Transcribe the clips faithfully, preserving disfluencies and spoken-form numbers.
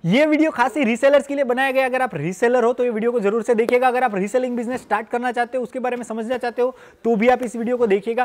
ये वीडियो खास ही रीसेलर्स के लिए बनाया गया। अगर आप रीसेलर हो तो ये वीडियो को जरूर से देखिएगा। अगर आप रीसेलिंग बिजनेस स्टार्ट करना चाहते हो, उसके बारे में समझना चाहते हो, तो भी आप इस वीडियो को देखिएगा।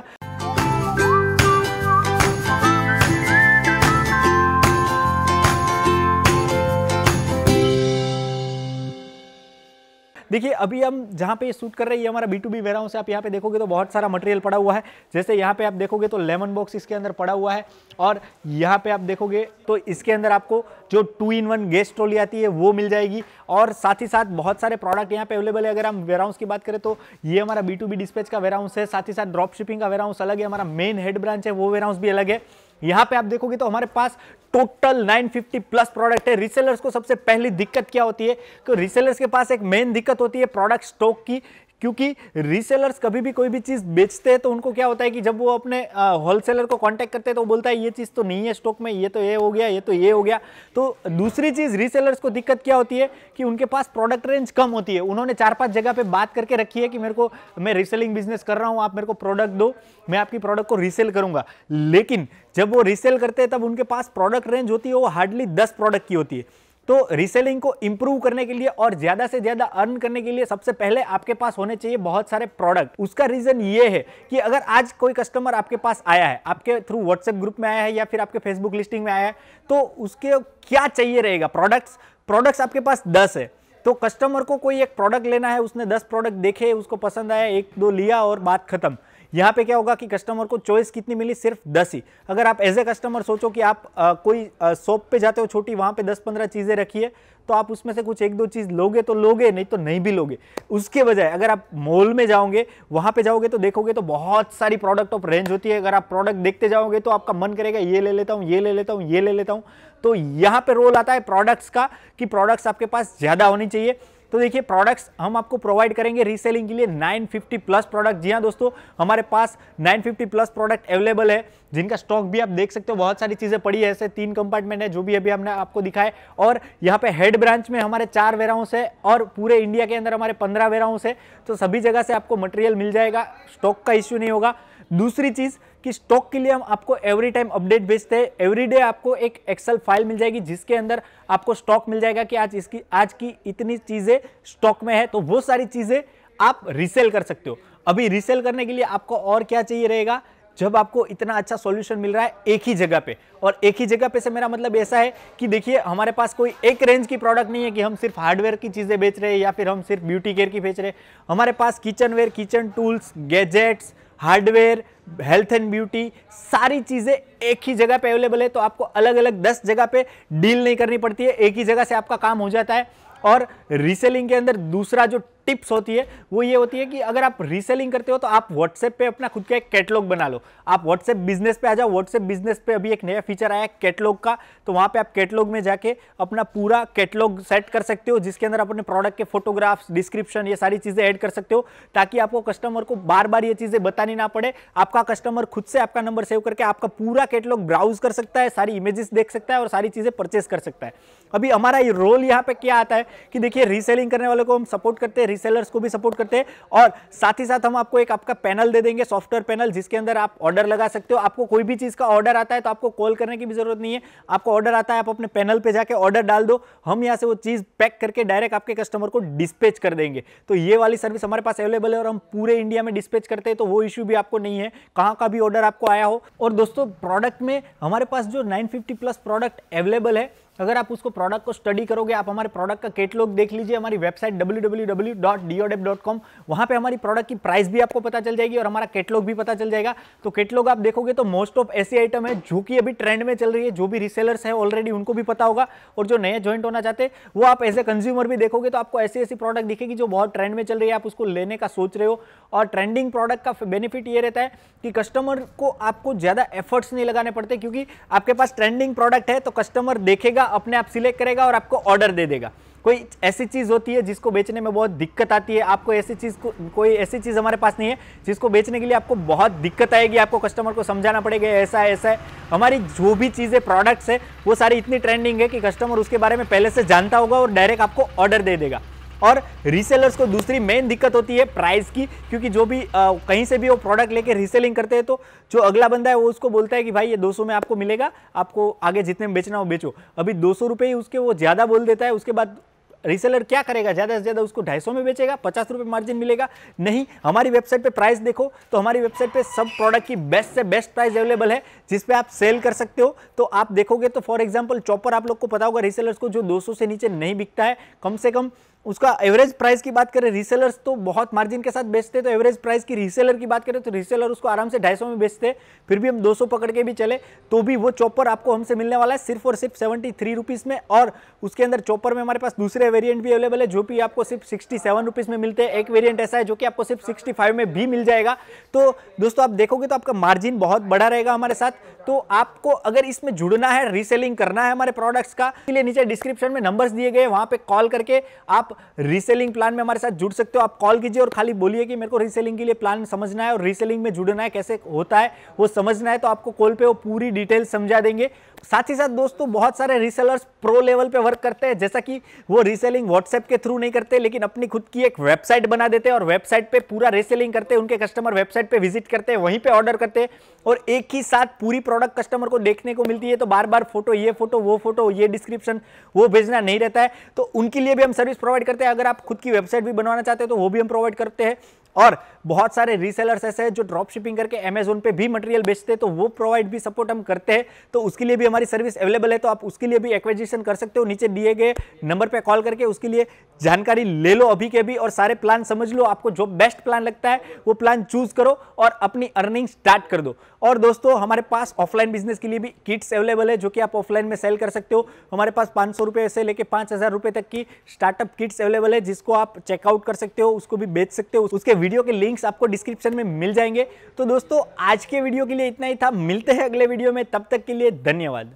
देखिए अभी हम जहाँ पे शूट कर रहे हैं ये हमारा बी टू बी वेयरहाउस है। आप यहाँ पे देखोगे तो बहुत सारा मटेरियल पड़ा हुआ है। जैसे यहाँ पे आप देखोगे तो लेमन बॉक्स इसके अंदर पड़ा हुआ है, और यहाँ पे आप देखोगे तो इसके अंदर आपको जो two in one gas trolley आती है वो मिल जाएगी, और साथ ही साथ बहुत सारे प्रोडक्ट यहाँ पे अवेलेबल है। अगर हम वेयरहाउस की बात करें तो ये हमारा बी टू बी डिस्पैच का वेयरहाउस है, साथ ही साथ ड्रॉप शिपिंग का वेयरहाउस अलग है, हमारा मेन हेड ब्रांच है वो वेयरहाउस भी अलग है। यहाँ पे आप देखोगे तो हमारे पास टोटल नौ सौ पचास प्लस प्रोडक्ट है। रीसेलर्स को सबसे पहली दिक्कत क्या होती है कि रीसेलर्स के पास एक मेन दिक्कत होती है प्रोडक्ट स्टॉक की, क्योंकि रीसेलर्स कभी भी कोई भी चीज बेचते हैं तो उनको क्या होता है कि जब वो अपने होलसेलर को कांटेक्ट करते हैं तो वो बोलता है ये चीज तो नहीं है स्टॉक में, ये तो ये हो गया, ये तो ये हो गया। तो दूसरी चीज रीसेलर्स को दिक्कत क्या होती है कि उनके पास प्रोडक्ट रेंज कम होती है। उन्होंने चार पांच जगह पे बात करके रखी है कि मेरे को, मैं रीसेलिंग बिजनेस कर रहा हूं, आप मेरे को प्रोडक्ट दो, मैं आपकी प्रोडक्ट को रीसेल करूंगा। लेकिन जब वो रीसेल करते हैं तब उनके पास प्रोडक्ट रेंज होती है वो हार्डली दस प्रोडक्ट की होती है। तो रीसेलिंग को इंप्रूव करने के लिए और ज्यादा से ज्यादा अर्न करने के लिए सबसे पहले आपके पास होने चाहिए बहुत सारे प्रोडक्ट। उसका रीजन ये है कि अगर आज कोई कस्टमर आपके पास आया है, आपके थ्रू व्हाट्सएप ग्रुप में आया है या फिर आपके फेसबुक लिस्टिंग में आया है, तो उसके क्या चाहिए रहेगा, प्रोडक्ट्स प्रोडक्ट्स आपके पास दस है। तो कस्टमर को कोई एक प्रोडक्ट लेना है, उसने दस प्रोडक्ट देखे, उसको पसंद आया, एक दो लिया और बात खत्म। यहाँ पे क्या होगा कि कस्टमर को चॉइस कितनी मिली, सिर्फ दस ही। अगर आप एज ए कस्टमर सोचो कि आप आ, कोई शॉप पे जाते हो छोटी, वहां पे दस पंद्रह चीजें रखी है, तो आप उसमें से कुछ एक दो चीज लोगे तो लोगे, नहीं तो नहीं भी लोगे। उसके बजाय अगर आप मॉल में जाओगे, वहां पे जाओगे तो देखोगे तो बहुत सारी प्रोडक्ट ऑफ रेंज होती है। अगर आप प्रोडक्ट देखते जाओगे तो आपका मन करेगा ये ले लेता हूं, ये ले लेता हूं, ये ले लेता हूं। तो यहाँ पे रोल आता है प्रोडक्ट्स का कि प्रोडक्ट्स आपके पास ज्यादा होनी चाहिए। तो देखिए प्रोडक्ट्स हम आपको प्रोवाइड करेंगे रीसेलिंग के लिए नौ सौ पचास प्लस प्रोडक्ट। जी हां दोस्तों, हमारे पास नौ सौ पचास प्लस प्रोडक्ट अवेलेबल है, जिनका स्टॉक भी आप देख सकते हो। बहुत सारी चीजें पड़ी है, ऐसे तीन कंपार्टमेंट है जो भी अभी हमने आपको दिखाए, और यहाँ पे हेड ब्रांच में हमारे चार वेयरहाउस है और पूरे इंडिया के अंदर हमारे पंद्रह वेयरहाउस है। तो सभी जगह से आपको मटेरियल मिल जाएगा, स्टॉक का इश्यू नहीं होगा। दूसरी चीज कि स्टॉक के लिए हम आपको एवरी टाइम अपडेट भेजते हैं। एवरी डे आपको एक एक्सेल फाइल मिल जाएगी जिसके अंदर आपको स्टॉक मिल जाएगा कि आज इसकी आज की इतनी चीजें स्टॉक में है, तो वो सारी चीजें आप रीसेल कर सकते हो। अभी रीसेल करने के लिए आपको और क्या चाहिए रहेगा, जब आपको इतना अच्छा सॉल्यूशन मिल रहा है एक ही जगह पे। और एक ही जगह पे से मेरा मतलब ऐसा है कि देखिए हमारे पास कोई एक रेंज की प्रोडक्ट नहीं है कि हम सिर्फ हार्डवेयर की चीजें बेच रहे हैं या फिर हम सिर्फ ब्यूटी केयर की बेच रहे हैं। हमारे पास kitchenware, kitchen tools, gadgets, hardware, health and beauty, सारी चीजें एक ही जगह पे अवेलेबल है। तो आपको अलग अलग दस जगह पे डील नहीं करनी पड़ती है, एक ही जगह से आपका काम हो जाता है। और रीसेलिंग के अंदर दूसरा जो टिप्स होती है वो ये होती है कि अगर आप रीसेलिंग करते हो तो आप व्हाट्सएप पे अपना खुद का एक कैटलॉग बना लो। आप व्हाट्सएप बिजनेस पे आ जाओ। व्हाट्सएप बिजनेस पे अभी एक नया फीचर आया है कैटलॉग का, तो वहां पे आप कैटलॉग में जाके अपना पूरा कैटलॉग सेट कर सकते हो, जिसके अंदर अपने प्रोडक्ट के फोटोग्राफ्स, डिस्क्रिप्शन, ये सारी चीजें ऐड कर सकते हो, ताकि आपको कस्टमर को बार बार ये चीजें बतानी ना पड़े। आपका कस्टमर खुद से आपका नंबर सेव करके आपका पूरा कैटलॉग ब्राउज कर सकता है, सारी इमेजेस देख सकता है और सारी चीजें परचेस कर सकता है। अभी हमारा ये रोल यहाँ पे क्या आता है कि देखिए रीसेलिंग करने वालों को हम सपोर्ट करते हैं, रीसेलर्स को भी सपोर्ट करते हैं, और साथ ही साथ हम आपको एक आपका पैनल दे देंगे, सॉफ्टवेयर पैनल, जिसके अंदर आप ऑर्डर लगा सकते हो। आपको कोई भी चीज का ऑर्डर आता है तो आपको कॉल करने की भी जरूरत नहीं है। आपको ऑर्डर आता है, आप अपने पैनल पे जाके ऑर्डर डाल दो, हम यहां से वो चीज पैक करके डायरेक्ट आपके कस्टमर को डिस्पैच कर देंगे। तो ये वाली सर्विस हमारे पास अवेलेबल है और हम पूरे इंडिया में डिस्पैच करते हैं, तो वो इश्यू भी आपको नहीं है कहां का भी ऑर्डर आपको आया हो। और दोस्तों प्रोडक्ट में हमारे पास जो नौ सौ पचास प्लस प्रोडक्ट अवेलेबल है, अगर आप उसको प्रोडक्ट को स्टडी करोगे, आप हमारे प्रोडक्ट का कैटलॉग देख लीजिए हमारी website W W W dot Deodap dot com, वहां पे हमारी प्रोडक्ट की प्राइस भी आपको पता चल जाएगी और हमारा कैटलॉग भी पता चल जाएगा। तो कैटलॉग आप देखोगे तो मोस्ट ऑफ ऐसी आइटम है जो कि अभी ट्रेंड में चल रही है, जो भी रीसेलर्स है ऑलरेडी उनको भी पता होगा, और जो नए ज्वाइंट होना चाहते हैं वो आप एज ए कंज्यूमर भी देखोगे तो आपको ऐसी ऐसी प्रोडक्ट दिखेगी जो बहुत ट्रेंड में चल रही है, आप उसको लेने का सोच रहे हो। और ट्रेंडिंग प्रोडक्ट का बेनिफिट ये रहता है कि कस्टमर को आपको ज्यादा एफर्ट्स नहीं लगाने पड़ते, क्योंकि आपके पास ट्रेंडिंग प्रोडक्ट है तो कस्टमर देखेगा, अपने आप सिलेक्ट करेगा और आपको ऑर्डर दे देगा। कोई ऐसी चीज होती है जिसको बेचने में बहुत दिक्कत आती है, आपको ऐसी चीज को कोई ऐसी चीज हमारे पास नहीं है जिसको बेचने के लिए आपको बहुत दिक्कत आएगी, आपको कस्टमर को समझाना पड़ेगा ऐसा है ऐसा है। हमारी जो भी चीजें प्रोडक्ट्स है वो सारी इतनी ट्रेंडिंग है कि कस्टमर उसके बारे में पहले से जानता होगा और डायरेक्ट आपको ऑर्डर दे देगा। और रीसेलर्स को दूसरी मेन दिक्कत होती है प्राइस की, क्योंकि जो भी आ, कहीं से भी वो प्रोडक्ट लेके रीसेलिंग करते हैं तो जो अगला बंदा है वो उसको बोलता है कि भाई ये दो सौ में आपको मिलेगा, आपको आगे जितने में बेचना हो बेचो। अभी दो सौ रुपये ही उसके वो ज़्यादा बोल देता है, उसके बाद रीसेलर क्या करेगा, ज़्यादा से ज़्यादा उसको ढाई सौ में बेचेगा, पचास रुपये मार्जिन मिलेगा। नहीं, हमारी वेबसाइट पे प्राइस देखो तो हमारी वेबसाइट पे सब प्रोडक्ट की बेस्ट से बेस्ट प्राइस अवेलेबल है जिस पे आप सेल कर सकते हो। तो आप देखोगे तो फॉर एग्जांपल चॉपर आप लोग को पता होगा रीसेलर्स को जो दो सौ से नीचे नहीं बिकता है, कम से कम उसका एवरेज प्राइस की बात करें, रीसेलर्स तो बहुत मार्जिन के साथ बेचते हैं, तो एवरेज प्राइस की रीसेलर की बात करें तो रीसेलर उसको आराम से ढाई सौ में बेचते हैं। फिर भी हम दो सौ पकड़ के भी चले तो भी वो चॉपर आपको हमसे मिलने वाला है सिर्फ और सिर्फ सेवेंटी थ्री रुपीज़ में। और उसके अंदर चॉपर में हमारे पास दूसरे वेरिएंट भी अवेलेबल है जो भी आपको सिर्फ सिक्सटी सेवन रुपीज़ में मिलते हैं। एक वेरिएंट ऐसा है जो कि आपको सिर्फ सिक्सटी फाइव में भी मिल जाएगा। तो दोस्तों आप देखोगे तो आपका मार्जिन बहुत बड़ा रहेगा हमारे साथ। तो आपको अगर इसमें जुड़ना है, रीसेलिंग करना है हमारे प्रोडक्ट्स का, इसलिए नीचे डिस्क्रिप्शन में नंबर्स दिए गए, वहां पे कॉल करके आप रीसेलिंग प्लान में हमारे साथ जुड़ सकते हो। आप कॉल कीजिए और खाली बोलिए कि मेरे को रीसेलिंग के लिए प्लान समझना है और रीसेलिंग में जुड़ना है, कैसे होता है वो समझना है, तो आपको कॉल पे वो पूरी डिटेल समझा देंगे। साथ ही साथ दोस्तों बहुत सारे रीसेलर्स प्रो लेवल पे वर्क करते हैं, जैसा कि वो रीसेलिंग व्हाट्सएप के थ्रू नहीं करते लेकिन अपनी खुद की एक वेबसाइट बना देते हैं और वेबसाइट पे पूरा रीसेलिंग करते हैं। उनके कस्टमर वेबसाइट पे विजिट करते हैं, वहीं पे ऑर्डर करते हैं और एक ही साथ पूरी प्रोडक्ट कस्टमर को देखने को मिलती है। तो बार बार फोटो, ये फोटो, वो फोटो, ये डिस्क्रिप्शन, वो भेजना नहीं रहता है। तो उनके लिए भी हम सर्विस प्रोवाइड करते हैं। अगर आप खुद की वेबसाइट भी बनवाना चाहते हो तो वो भी हम प्रोवाइड करते हैं। और बहुत सारे रीसेलर्स ऐसे हैं जो ड्रॉप शिपिंग करके अमेज़न पे भी मटेरियल बेचते हैं, तो वो प्रोवाइड भी सपोर्ट हम करते हैं। तो उसके लिए भी हमारी सर्विस अवेलेबल है, तो आप उसके लिए भी एक्विजिशन कर सकते हो। नीचे दिए गए नंबर पे कॉल करके उसके लिए जानकारी ले लो अभी के भी और सारे प्लान समझ लो। आपको जो बेस्ट प्लान लगता है वो प्लान चूज करो और अपनी अर्निंग स्टार्ट कर दो। और दोस्तों हमारे पास ऑफलाइन बिजनेस के लिए भी किट्स अवेलेबल है जो कि आप ऑफलाइन में सेल कर सकते हो। हमारे पास पाँच सौ रुपये से लेकर पाँच हज़ार रुपये तक की स्टार्टअप किट्स अवेलेबल है जिसको आप चेकआउट कर सकते हो, उसको भी बेच सकते हो। उसके वीडियो के लिंक्स आपको डिस्क्रिप्शन में मिल जाएंगे। तो दोस्तों आज के वीडियो के लिए इतना ही था, मिलते हैं अगले वीडियो में, तब तक के लिए धन्यवाद।